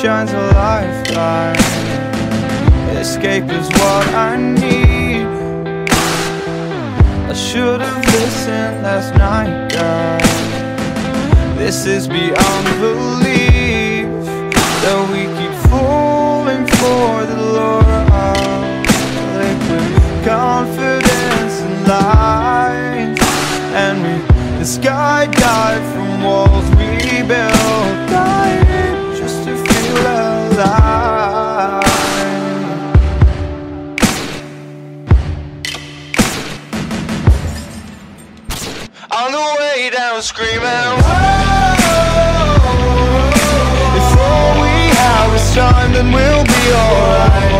shine's a lifeline. Escape is what I need. I should have listened last night, God. This is beyond belief, that we keep falling for the lure of liquid confidence and lies. And the sky dive from walls we built, dying just to feel alive. On the way down screaming, if all we have is time, then we'll be alright.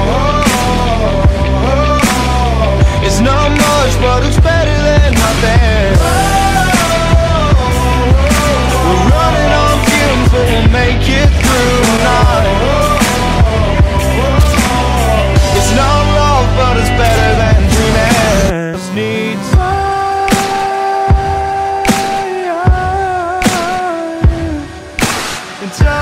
It's not much, but it's better than nothing. We're running on fumes, but we'll make it through tonight. It's not love, but it's better than dreaming. Just need time.